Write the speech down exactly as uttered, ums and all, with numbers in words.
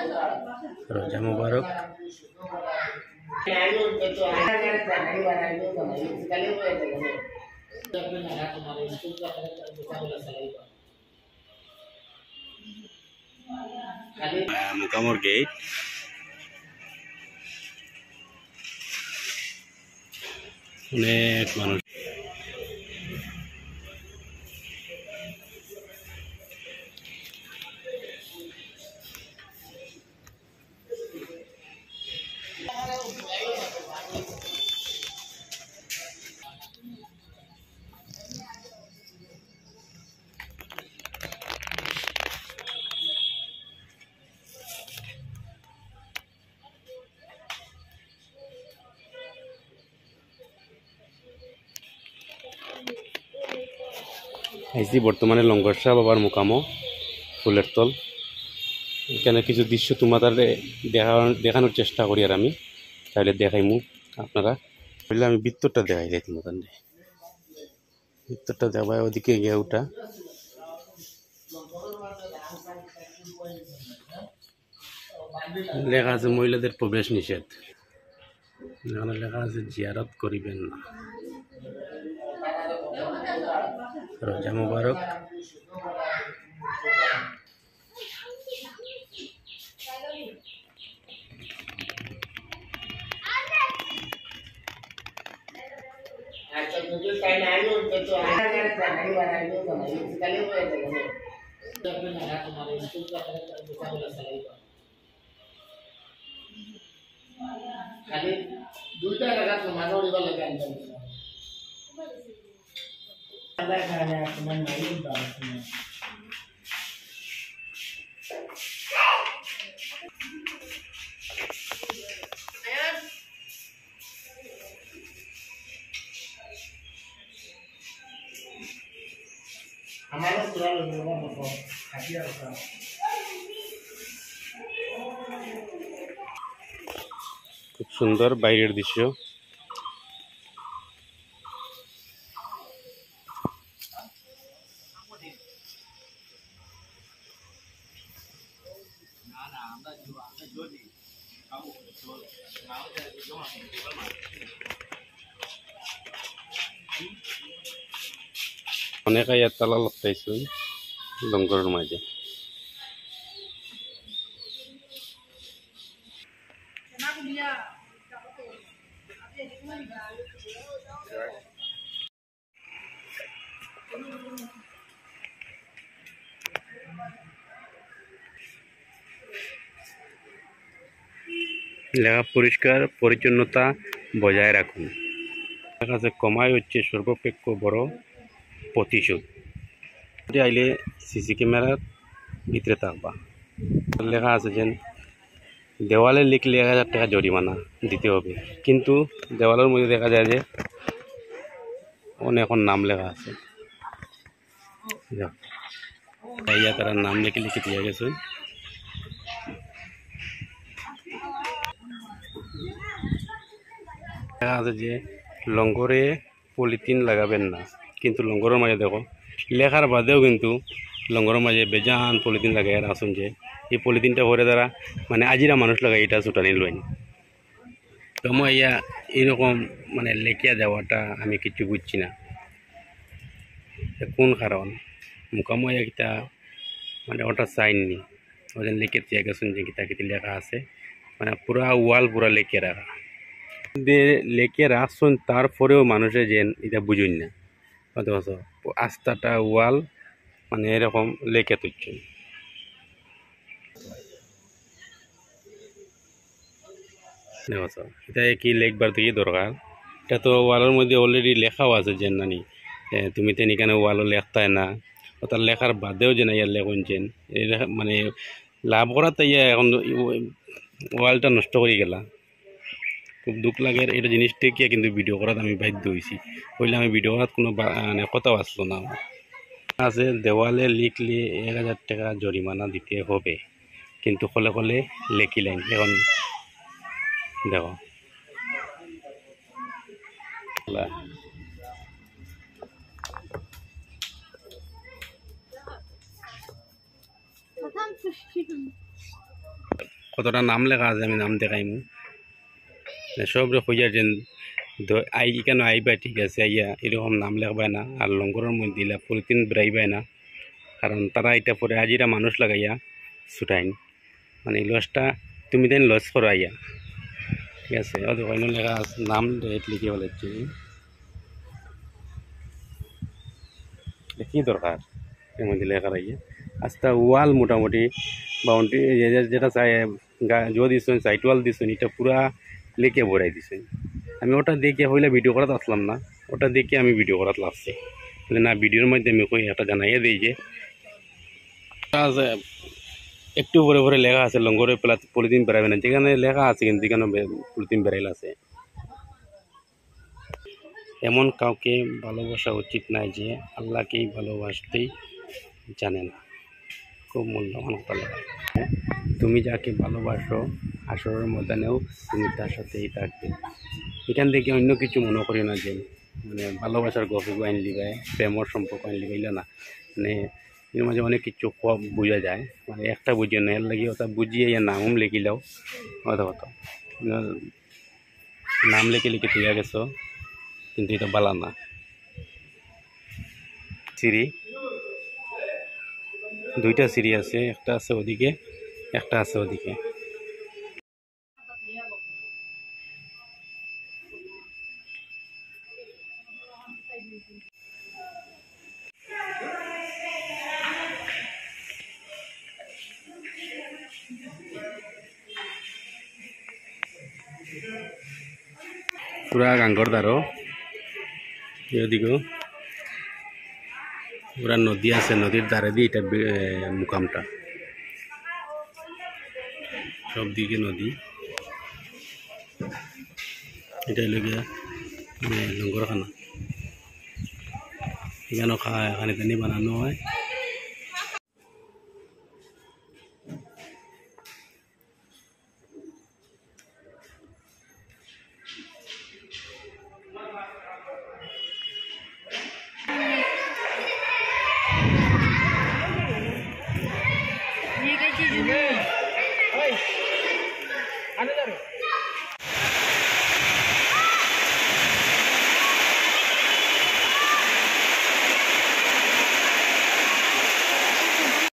রোজা মুবারক। মুকামর গেট, অনেক মানুষ। আইসি বর্তমানে লঙ্গর শাহ বাবার মুকামো ফুলের তল। এখানে কিছু দৃশ্য তোমাদের দেখা দেখানোর চেষ্টা করি, আর আমি তাহলে দেখাইমু আপনারা। বললে আমি ভিতরটা দেখাই যাই তোমাদের, ভিতরটা দেখাই। ওদিকে গিয়ে ওটা লেখা আছে মহিলাদের প্রবেশ নিষেধ। এখানে লেখা আছে জিয়ারত করিবেন না। রোজা মুবারক। খালি দুইটা টাকা তোমার ওইবার লাগে আনতাম আলাদা খানা তোমার নাই দাও তুমি আমারও পুরা লোক বাবা খাটিয়া রাখা। খুব সুন্দর বাইরের দৃশ্য। অনেক আয়াত তালা লগাইছে লঙ্গরের মাঝে। লেখা পরিষ্কার পরিচ্ছন্নতা বজায় রাখুন। লেখা আছে কমাই হচ্ছে সর্বাপেক্ষ বড় প্রতিশোধ। আইলে সিসি ক্যামেরার ভিতরে থাকবা। লেখা আছে যে দেওয়ালে লিখলে এক হাজার টাকা জরিমানা দিতে হবে, কিন্তু দেওয়ালের মধ্যে দেখা যায় যে অনেক নাম লেখা আছে। তারা নাম লিখে লিখে দিয়ে গেছে। দেখা আছে যে লঙ্গরে পলিথিন লাগাবেন না, কিন্তু লঙ্গরের মাঝে দেখো লেখার বাদেও কিন্তু লঙ্গরের মাঝে বেজান পলিথিন লাগাই আসুন। যে এই পলিথিনটা ভরে দ্বারা মানে আজিরা মানুষ লাগাই এটা ছুটানি লইন। তো মই ইয়া এরকম মানে লেখিয়া দেওয়াটা আমি কিছু বুঝছি না কোন কারণ। মুখাময় একটা মানে ওটা চাইনি ওদের লিখে দিয়ে গেছেন যে কিতা কিতি লেখা আছে, মানে পুরা ওয়াল পুরা লেখে রাখা লেখে রাখছেন। তারপরেও মানুষে যেন এটা বুঝুন না, অথচ আস্তাটা ওয়াল মানে এরকম লেখে তুলছেন। দেখো এটা কি লেখবার থেকে দরকার। এটা তো ওয়ালের মধ্যে অলরেডি লেখাও আছে যে নানি তুমি তেন এখানে ওয়ালও লেখতায় না, তার লেখার বাদেও যে না ইয়ার লেখছেন মানে লাভ করা তাই এখন ওয়ালটা নষ্ট করে গেলা। খুব দুঃখ লাগে এটা জিনিসটাকে, কিন্তু ভিডিও করার আমি বাধ্য হয়েছি, বললে আমি ভিডিও করার কোনো মানে কথাও আসলো না। আছে দেওয়ালে লিখলে এক হাজার টাকা জরিমানা দিতে হবে, কিন্তু কলে কলে লেখিলেন। এখন দেখো কতটা নাম লেখা আছে আমি নাম দেখাইমু সব খুঁজার যেন আই কেন আইবা ঠিক আছে আইয়া এরকম নাম লেখবায় না আর লঙ্গরের মধ্যে দিলা পলিথিন বেড়াইবায় না কারণ তারা এটা পরে আজিরা মানুষ লাগাইয়া ছুটাইন মানে লসটা তুমি দেন লস করো আইয়া ঠিক আছে ও দেখো লেখা আছে নাম রেট লিখে বলেছি কি দরকার এর মধ্যে লেখা রাইয়া আস্তা ওয়াল মোটামুটি বাউন্ডারি যেটা চাই জো দিচ্ছেন সাইড ওয়াল দিচ্ছেন এটা পুরা লেকে ভরাই দিচ্ছেন আমি ওটা দেখে হইলে ভিডিও করাতে আসলাম না ওটা দেখে আমি ভিডিও করাতে লাগছি বলে না ভিডিওর মধ্যে আমি কই একটা জানাইয়ে দিই যে একটু ভরে ভরে লেখা আছে লঙ্গরে পলিথিন বেড়াবে না যেখানে লেখা আছে কিন্তু যেখানে পলিথিন বেড়াইল আছে এমন কাউকে ভালোবাসা উচিত নয় যে আল্লাহকেই ভালোবাসতেই জানে না খুব মূল্যবান কথা তুমি যাকে ভালোবাসো আসরের ময়দানেও তুমি তার সাথেই থাকবে এখান থেকে অন্য কিছু মনে করি না যে মানে ভালোবাসার গল্প আইন লিবায় প্রেমর সম্পর্ক আইন লিবাইল না মানে এর মাঝে অনেক কিছু কম বোঝা যায় মানে একটা বুঝিয়ে না এর লাগে ওটা বুঝিয়ে ইয়ে নাম লিখিলাও কথা কথা নাম লিখে লিখে তুই গেছো কিন্তু এটা বালা না সিঁড়ি দুইটা সিঁড়ি আছে একটা আছে ওদিকে একটা আছে ওদিকে পুরা গাঙ্গর দ্বারো এদিকেও পুরা নদী আছে নদীর ধারে দিয়ে এটা মুকামটা সব দিকে নদী এটা লেগে লঙ্গরখানা এখানেও খাওয়া এখানে তেনি বানানো হয় ये क्या चीज है? ओए, आने जा रहे